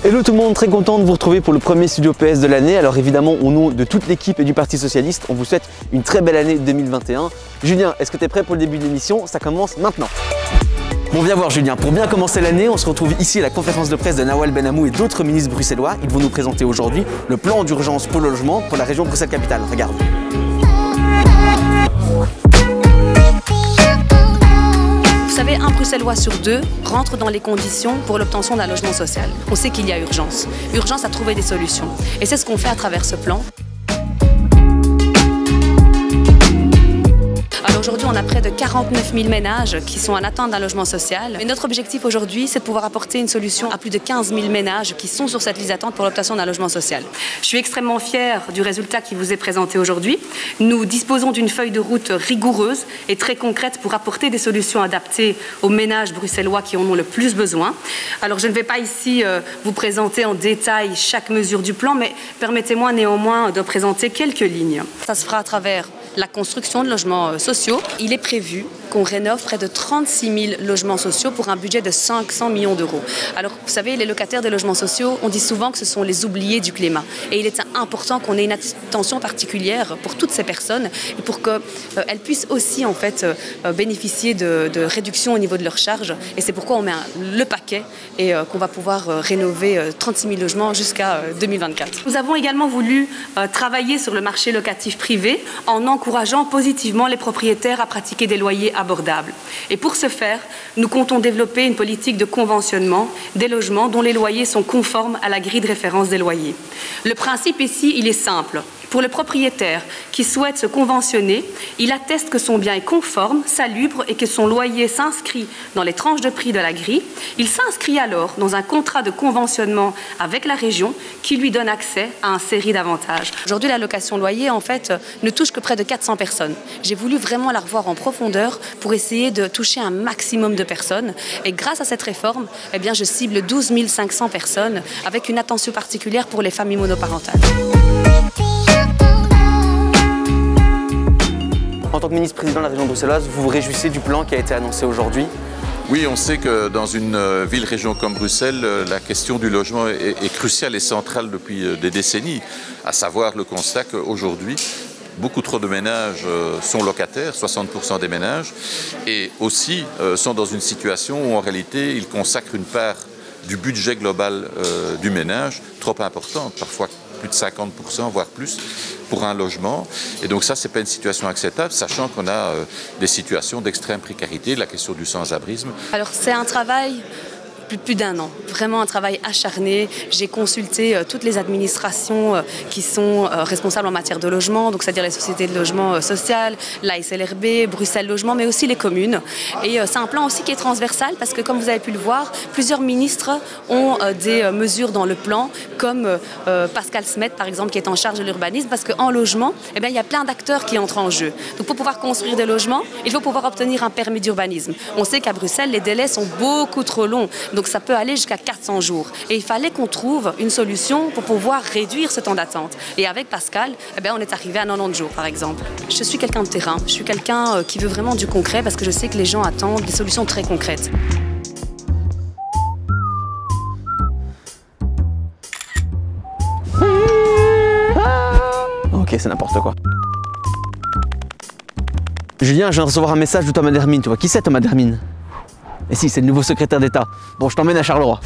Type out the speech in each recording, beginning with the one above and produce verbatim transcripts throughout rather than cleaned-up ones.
Hello tout le monde, très content de vous retrouver pour le premier Studio P S de l'année. Alors évidemment, au nom de toute l'équipe et du Parti Socialiste, on vous souhaite une très belle année deux mille vingt et un. Julien, est-ce que tu es prêt pour le début de l'émission? Ça commence maintenant. Bon, viens voir Julien, pour bien commencer l'année, on se retrouve ici à la conférence de presse de Nawal Benamou et d'autres ministres bruxellois. Ils vont nous présenter aujourd'hui le plan d'urgence pour le logement pour la région Bruxelles-Capitale. Regarde. Vous savez, un Bruxellois sur deux rentre dans les conditions pour l'obtention d'un logement social. On sait qu'il y a urgence. Urgence à trouver des solutions. Et c'est ce qu'on fait à travers ce plan. Alors aujourd'hui, on a près de quarante-neuf mille ménages qui sont en attente d'un logement social. Et notre objectif aujourd'hui, c'est de pouvoir apporter une solution à plus de quinze mille ménages qui sont sur cette liste d'attente pour l'obtention d'un logement social. Je suis extrêmement fière du résultat qui vous est présenté aujourd'hui. Nous disposons d'une feuille de route rigoureuse et très concrète pour apporter des solutions adaptées aux ménages bruxellois qui en ont le plus besoin. Alors je ne vais pas ici euh, vous présenter en détail chaque mesure du plan, mais permettez-moi néanmoins de présenter quelques lignes. Ça se fera à travers la construction de logements sociaux. Il est prévu qu'on rénove près de trente-six mille logements sociaux pour un budget de cinq cents millions d'euros. Alors, vous savez, les locataires des logements sociaux, on dit souvent que ce sont les oubliés du climat. Et il est important qu'on ait une attention particulière pour toutes ces personnes et pour qu'elles euh, puissent aussi, en fait, euh, bénéficier de, de réductions au niveau de leurs charges. Et c'est pourquoi on met un, le paquet et euh, qu'on va pouvoir euh, rénover euh, trente-six mille logements jusqu'à euh, deux mille vingt-quatre. Nous avons également voulu euh, travailler sur le marché locatif privé en encourageant positivement les propriétaires à pratiquer des loyers abordables. Et pour ce faire, nous comptons développer une politique de conventionnement des logements dont les loyers sont conformes à la grille de référence des loyers. Le principe ici, il est simple. Pour le propriétaire qui souhaite se conventionner, il atteste que son bien est conforme, salubre et que son loyer s'inscrit dans les tranches de prix de la grille. Il s'inscrit alors dans un contrat de conventionnement avec la région qui lui donne accès à une série d'avantages. Aujourd'hui, la location loyer, en fait, ne touche que près de quatre cents personnes. J'ai voulu vraiment la revoir en profondeur pour essayer de toucher un maximum de personnes. Et grâce à cette réforme, eh bien, je cible douze mille cinq cents personnes avec une attention particulière pour les familles monoparentales. En tant que ministre-président de la région bruxelloise, vous vous réjouissez du plan qui a été annoncé aujourd'hui? Oui, on sait que dans une ville-région comme Bruxelles, la question du logement est, est cruciale et centrale depuis des décennies, à savoir le constat qu'aujourd'hui, beaucoup trop de ménages sont locataires, soixante pour cent des ménages, et aussi sont dans une situation où en réalité ils consacrent une part du budget global euh, du ménage trop importante, parfois plus de cinquante pour cent, voire plus, pour un logement. Et donc ça, ce n'est pas une situation acceptable, sachant qu'on a euh, des situations d'extrême précarité, la question du sans-abrisme. Alors c'est un travail plus, plus d'un an, vraiment un travail acharné. J'ai consulté euh, toutes les administrations euh, qui sont euh, responsables en matière de logement, donc c'est-à-dire les sociétés de logement euh, social, l'A S L R B, Bruxelles Logement, mais aussi les communes. Et euh, c'est un plan aussi qui est transversal parce que, comme vous avez pu le voir, plusieurs ministres ont euh, des euh, mesures dans le plan, comme euh, Pascal Smet, par exemple, qui est en charge de l'urbanisme, parce qu'en logement, eh bien, il y a plein d'acteurs qui entrent en jeu. Donc pour pouvoir construire des logements, il faut pouvoir obtenir un permis d'urbanisme. On sait qu'à Bruxelles, les délais sont beaucoup trop longs. Donc ça peut aller jusqu'à quatre cents jours. Et il fallait qu'on trouve une solution pour pouvoir réduire ce temps d'attente. Et avec Pascal, eh bien, on est arrivé à quatre-vingt-dix jours, par exemple. Je suis quelqu'un de terrain. Je suis quelqu'un qui veut vraiment du concret parce que je sais que les gens attendent des solutions très concrètes. Ok, c'est n'importe quoi. Julien, je viens de recevoir un message de Thomas Dermine. Tu vois qui c'est, Thomas Dermine? Et si, c'est le nouveau secrétaire d'État. Bon, je t'emmène à Charleroi.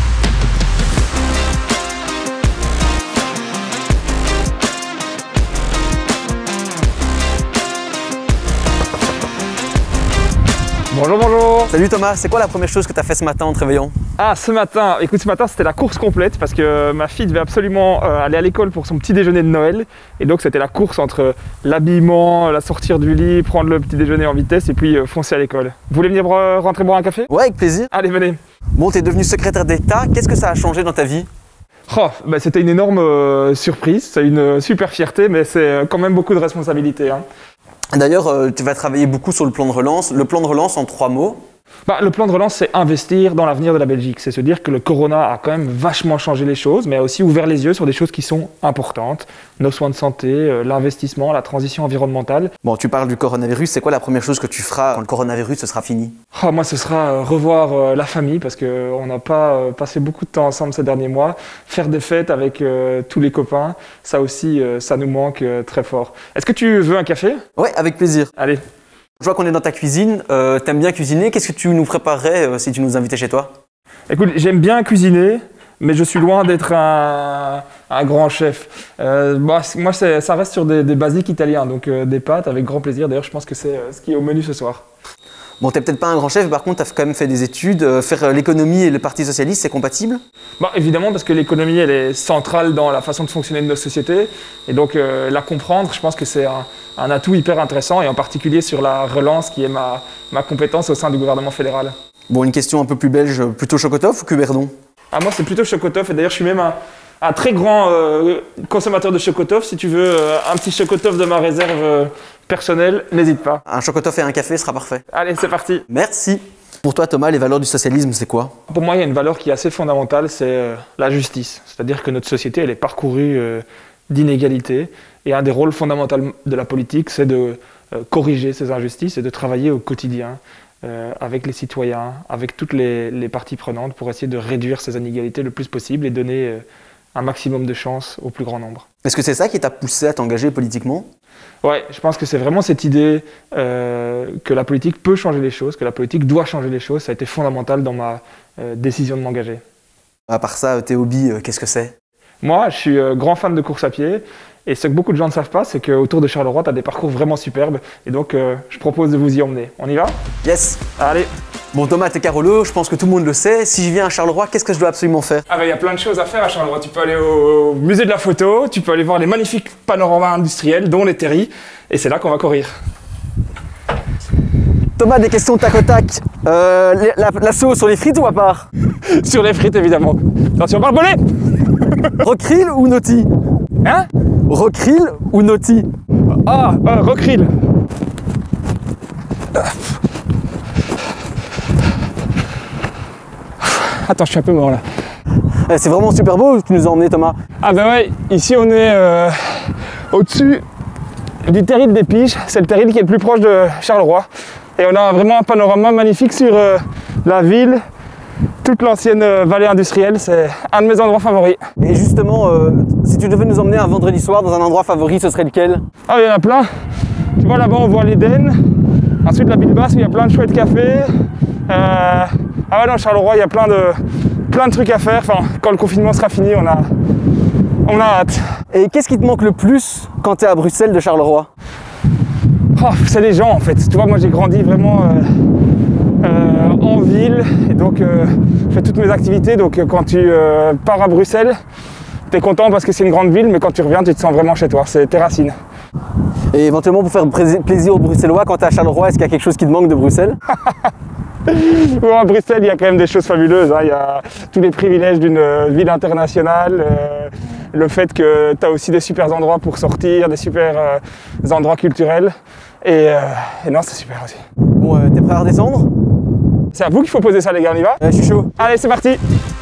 Bonjour, bonjour. Salut Thomas, c'est quoi la première chose que tu as fait ce matin en te réveillant? Ah, ce matin, écoute, ce matin c'était la course complète parce que ma fille devait absolument euh, aller à l'école pour son petit déjeuner de Noël. Et donc c'était la course entre l'habillement, la sortir du lit, prendre le petit déjeuner en vitesse et puis euh, foncer à l'école. Vous voulez venir euh, rentrer boire un café? Ouais, avec plaisir. Allez, venez. Bon, t'es devenu secrétaire d'État, qu'est-ce que ça a changé dans ta vie? Oh, bah, c'était une énorme euh, surprise, c'est une euh, super fierté, mais c'est euh, quand même beaucoup de responsabilités. Hein. D'ailleurs, euh, tu vas travailler beaucoup sur le plan de relance. Le plan de relance, en trois mots? Bah, le plan de relance, c'est investir dans l'avenir de la Belgique. C'est se dire que le corona a quand même vachement changé les choses, mais a aussi ouvert les yeux sur des choses qui sont importantes. Nos soins de santé, euh, l'investissement, la transition environnementale. Bon, tu parles du coronavirus, c'est quoi la première chose que tu feras quand le coronavirus ce sera fini? Oh, moi, ce sera euh, revoir euh, la famille, parce qu'on n'a pas euh, passé beaucoup de temps ensemble ces derniers mois. Faire des fêtes avec euh, tous les copains, ça aussi, euh, ça nous manque euh, très fort. Est-ce que tu veux un café? Ouais, avec plaisir. Allez. Je vois qu'on est dans ta cuisine, euh, t'aimes bien cuisiner, qu'est-ce que tu nous préparerais euh, si tu nous invitais chez toi? Écoute, j'aime bien cuisiner, mais je suis loin d'être un, un grand chef. Euh, bah, moi, ça reste sur des, des basiques italiens, donc euh, des pâtes avec grand plaisir. D'ailleurs, je pense que c'est euh, ce qui est au menu ce soir. Bon, t'es peut-être pas un grand chef, par contre, t'as quand même fait des études. Euh, faire euh, l'économie et le Parti Socialiste, c'est compatible? Bah, évidemment, parce que l'économie, elle est centrale dans la façon de fonctionner de nos sociétés. Et donc, euh, la comprendre, je pense que c'est un, un atout hyper intéressant, et en particulier sur la relance, qui est ma, ma compétence au sein du gouvernement fédéral. Bon, une question un peu plus belge, plutôt Chocotov ou Cuberdon? Ah, moi, c'est plutôt Chocotov, et d'ailleurs, je suis même un, un très grand euh, consommateur de Chocotov. Si tu veux euh, un petit Chocotov de ma réserve euh, personnelle, n'hésite pas. Un Chocotov et un café sera parfait. Allez, c'est parti. Merci. Pour toi, Thomas, les valeurs du socialisme, c'est quoi? Pour moi, il y a une valeur qui est assez fondamentale, c'est euh, la justice. C'est-à-dire que notre société, elle est parcourue euh, d'inégalités. Et un des rôles fondamentaux de la politique, c'est de euh, corriger ces injustices et de travailler au quotidien euh, avec les citoyens, avec toutes les, les parties prenantes pour essayer de réduire ces inégalités le plus possible et donner euh, un maximum de chances au plus grand nombre. Est-ce que c'est ça qui t'a poussé à t'engager politiquement? Ouais, je pense que c'est vraiment cette idée euh, que la politique peut changer les choses, que la politique doit changer les choses. Ça a été fondamental dans ma euh, décision de m'engager. À part ça, tes hobbies, euh, qu'est-ce que c'est? Moi, je suis euh, grand fan de course à pied. Et ce que beaucoup de gens ne savent pas, c'est qu'autour de Charleroi, tu as des parcours vraiment superbes. Et donc, euh, je propose de vous y emmener. On y va? Yes. Allez. Bon, Thomas, t'es Carolo, je pense que tout le monde le sait. Si je viens à Charleroi, qu'est-ce que je dois absolument faire? Ah ben, il y a plein de choses à faire à Charleroi. Tu peux aller au musée de la photo, tu peux aller voir les magnifiques panoramas industriels, dont les terris. Et c'est là qu'on va courir. Thomas, des questions tac au tac. Euh, la, la sauce sur les frites ou à part? Sur les frites, évidemment. Attention, barbelé. Rockrill ou Naughty? Hein? Rockrill ou Naughty? Ah, euh, Rockrill. Attends, je suis un peu mort là. Eh, c'est vraiment super beau que tu nous as emmené, Thomas. Ah ben ouais, ici on est euh, au-dessus du terril des Piges. C'est le terril qui est le plus proche de Charleroi. Et on a vraiment un panorama magnifique sur euh, la ville, toute l'ancienne euh, vallée industrielle. C'est un de mes endroits favoris. Et justement, euh, si tu devais nous emmener un vendredi soir dans un endroit favori, ce serait lequel? Ah, il y en a plein. Tu vois là-bas, on voit l'Éden. Ensuite, la ville basse où il y a plein de chouettes cafés. Euh, ah ouais, non, Charleroi, il y a plein de, plein de trucs à faire. Enfin, quand le confinement sera fini, on a, on a hâte. Et qu'est-ce qui te manque le plus quand tu es à Bruxelles de Charleroi? Oh, c'est les gens en fait. Tu vois, moi j'ai grandi vraiment euh, euh, en ville et donc euh, je fais toutes mes activités. Donc euh, quand tu euh, pars à Bruxelles, tu es content parce que c'est une grande ville, mais quand tu reviens, tu te sens vraiment chez toi. C'est tes racines. Et éventuellement pour faire plaisir aux Bruxellois, quand tu es à Charleroi, est-ce qu'il y a quelque chose qui te manque de Bruxelles? Bon, à Bruxelles, il y a quand même des choses fabuleuses. Hein. Il y a tous les privilèges d'une euh, ville internationale. Euh, le fait que tu as aussi des super endroits pour sortir, des super euh, endroits culturels. Et, euh, et non, c'est super aussi. Bon, euh, t'es prêt à redescendre? C'est à vous qu'il faut poser ça, les gars, on y va? euh, Je suis chaud. Allez, c'est parti!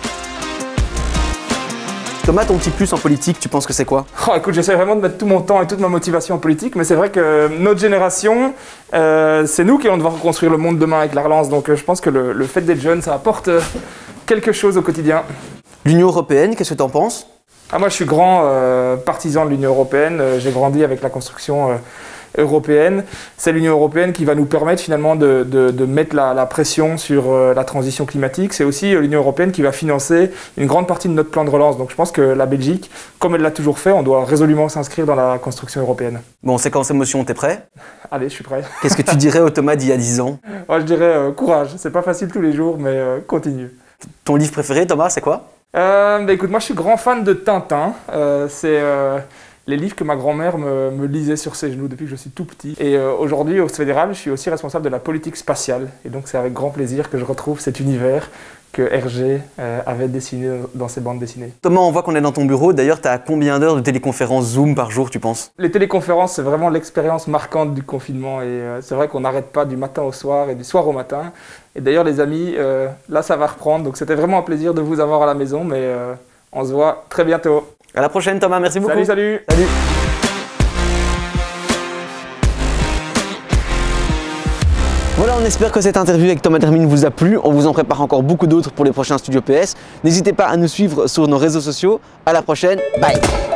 Thomas, ton petit plus en politique, tu penses que c'est quoi? Oh, écoute, j'essaie vraiment de mettre tout mon temps et toute ma motivation en politique, mais c'est vrai que notre génération, euh, c'est nous qui allons devoir reconstruire le monde demain avec la relance. Donc euh, je pense que le, le fait d'être jeune, ça apporte euh, quelque chose au quotidien. L'Union européenne, qu'est-ce que tu en penses? Ah, moi, je suis grand euh, partisan de l'Union européenne. Euh, j'ai grandi avec la construction euh, européenne. C'est l'Union européenne qui va nous permettre finalement de, de, de mettre la, la pression sur euh, la transition climatique. C'est aussi euh, l'Union européenne qui va financer une grande partie de notre plan de relance. Donc je pense que la Belgique, comme elle l'a toujours fait, on doit résolument s'inscrire dans la construction européenne. Bon, séquence émotion, t'es prêt? Allez, je suis prêt. Qu'est-ce que tu dirais au Thomas d'il y a dix ans? Moi, je dirais euh, courage. C'est pas facile tous les jours, mais euh, continue. Ton livre préféré, Thomas, c'est quoi? euh, bah, Écoute, moi je suis grand fan de Tintin. Euh, c'est euh, les livres que ma grand-mère me, me lisait sur ses genoux depuis que je suis tout petit. Et euh, aujourd'hui, au fédéral, je suis aussi responsable de la politique spatiale. Et donc c'est avec grand plaisir que je retrouve cet univers que Hergé euh, avait dessiné dans ses bandes dessinées. Thomas, on voit qu'on est dans ton bureau. D'ailleurs, tu as combien d'heures de téléconférences Zoom par jour, tu penses? Les téléconférences, c'est vraiment l'expérience marquante du confinement. Et euh, c'est vrai qu'on n'arrête pas du matin au soir et du soir au matin. Et d'ailleurs, les amis, euh, là, ça va reprendre. Donc, c'était vraiment un plaisir de vous avoir à la maison. Mais euh, on se voit très bientôt. À la prochaine, Thomas. Merci beaucoup. Salut, salut. Salut. Voilà, on espère que cette interview avec Thomas Dermine vous a plu. On vous en prépare encore beaucoup d'autres pour les prochains Studio P S. N'hésitez pas à nous suivre sur nos réseaux sociaux. À la prochaine. Bye.